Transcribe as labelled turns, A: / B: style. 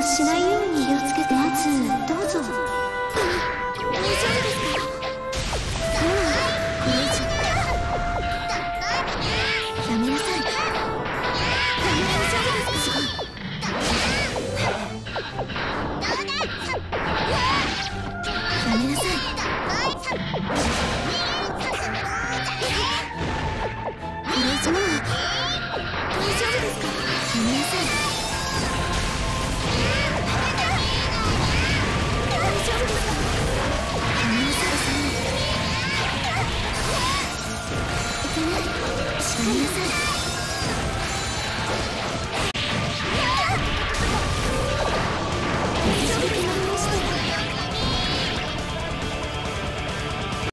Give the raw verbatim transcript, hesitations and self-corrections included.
A: しないように気をつけて。まずどうぞ。大丈夫ですか？さあ、これ以上やめなさい。大丈夫ですか？やめなさい。これ以上は大丈夫ですか？やめなさい。大丈夫ですか？やめなさい。いけない。やめなさい。